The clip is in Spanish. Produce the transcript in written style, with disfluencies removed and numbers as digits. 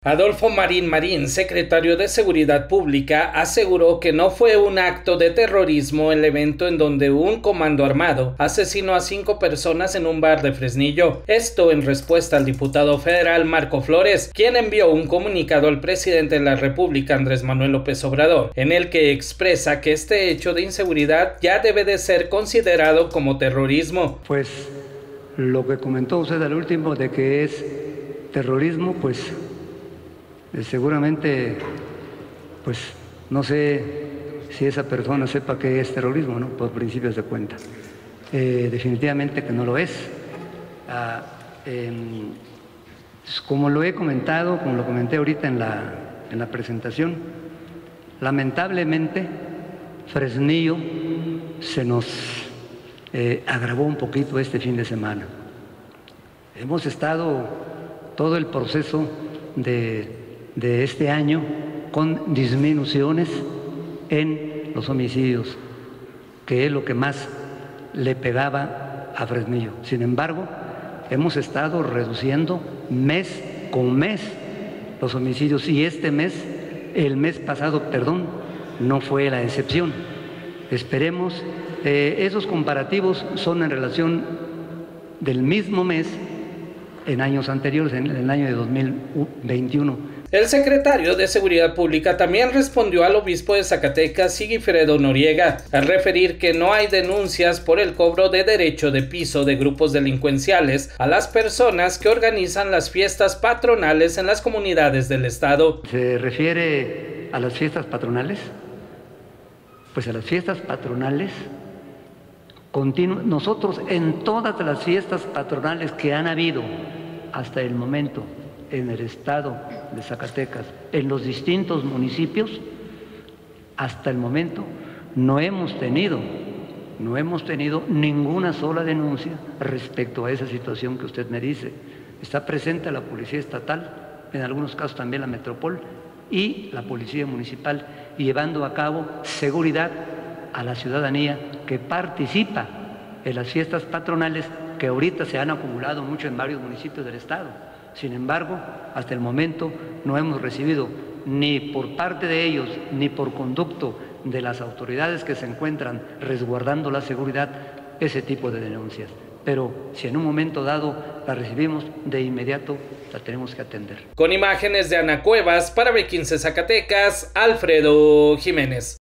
Adolfo Marín, secretario de Seguridad Pública, aseguró que no fue un acto de terrorismo el evento en donde un comando armado asesinó a 5 personas en un bar de Fresnillo. Esto en respuesta al diputado federal Marco Flores, quien envió un comunicado al presidente de la República, Andrés Manuel López Obrador, en el que expresa que este hecho de inseguridad ya debe de ser considerado como terrorismo. Pues lo que comentó usted al último de que es terrorismo, pues seguramente, pues no sé si esa persona sepa qué es terrorismo, ¿no? Por principios de cuenta. Definitivamente que no lo es. Como lo he comentado, como lo comenté ahorita en la presentación, lamentablemente Fresnillo se nos agravó un poquito este fin de semana. Hemos estado todo el proceso de este año con disminuciones en los homicidios, que es lo que más le pegaba a Fresnillo. Sin embargo, hemos estado reduciendo mes con mes los homicidios y el mes pasado, no fue la excepción. Esperemos, esos comparativos son en relación del mismo mes en años anteriores, en el año de 2021. El secretario de Seguridad Pública también respondió al obispo de Zacatecas, Sigifredo Noriega, al referir que no hay denuncias por el cobro de derecho de piso de grupos delincuenciales a las personas que organizan las fiestas patronales en las comunidades del estado. ¿Se refiere a las fiestas patronales? Pues a las fiestas patronales, nosotros en todas las fiestas patronales que han habido hasta el momento en el estado de Zacatecas, en los distintos municipios, hasta el momento no hemos tenido ninguna sola denuncia respecto a esa situación que usted me dice. Está presente la Policía Estatal, en algunos casos también la Metropol y la Policía Municipal, llevando a cabo seguridad a la ciudadanía que participa en las fiestas patronales, que ahorita se han acumulado mucho en varios municipios del estado. Sin embargo, hasta el momento no hemos recibido ni por parte de ellos ni por conducto de las autoridades que se encuentran resguardando la seguridad ese tipo de denuncias. Pero si en un momento dado la recibimos, de inmediato la tenemos que atender. Con imágenes de Ana Cuevas, para B15 Zacatecas, Alfredo Jiménez.